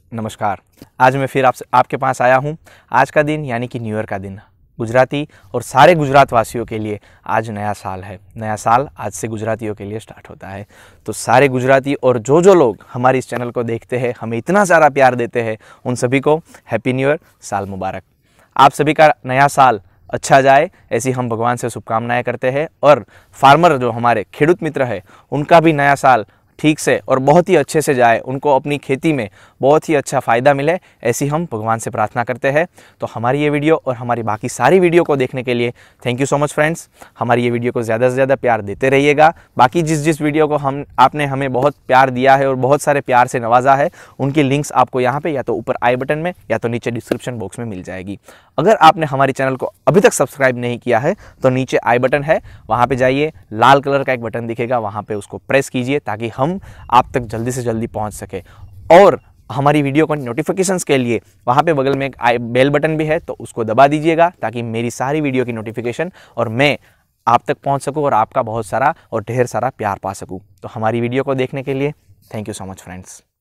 नमस्कार। आज मैं फिर आपके पास आया हूँ। आज का दिन यानी कि न्यू ईयर का दिन गुजराती और सारे गुजरात वासियों के लिए आज नया साल है। नया साल आज से गुजरातियों के लिए स्टार्ट होता है। तो सारे गुजराती और जो लोग हमारे इस चैनल को देखते हैं, हमें इतना सारा प्यार देते हैं, उन सभी को हैप्पी न्यू ईयर, साल मुबारक। आप सभी का नया साल अच्छा जाए, ऐसी हम भगवान से शुभकामनाएं करते हैं। और फार्मर जो हमारे खेडूत मित्र है, उनका भी नया साल ठीक से और बहुत ही अच्छे से जाए, उनको अपनी खेती में बहुत ही अच्छा फ़ायदा मिले, ऐसी हम भगवान से प्रार्थना करते हैं। तो हमारी ये वीडियो और हमारी बाकी सारी वीडियो को देखने के लिए thank you so much friends. हमारी ये वीडियो को ज़्यादा से ज़्यादा प्यार देते रहिएगा। बाकी जिस वीडियो को आपने हमें बहुत प्यार दिया है और बहुत सारे प्यार से नवाजा है, उनकी लिंक्स आपको यहाँ पे या तो ऊपर आई बटन में या तो नीचे डिस्क्रिप्शन बॉक्स में मिल जाएगी। अगर आपने हमारे चैनल को अभी तक सब्सक्राइब नहीं किया है तो नीचे आई बटन है, वहाँ पे जाइए, लाल कलर का एक बटन दिखेगा, वहाँ पे उसको प्रेस कीजिए ताकि हम आप तक जल्दी से जल्दी पहुँच सके। और हमारी वीडियो को नोटिफिकेशंस के लिए वहाँ पे बगल में एक बेल बटन भी है, तो उसको दबा दीजिएगा ताकि मेरी सारी वीडियो की नोटिफिकेशन और मैं आप तक पहुँच सकूँ और आपका बहुत सारा और ढेर सारा प्यार पा सकूँ। तो हमारी वीडियो को देखने के लिए thank you so much friends.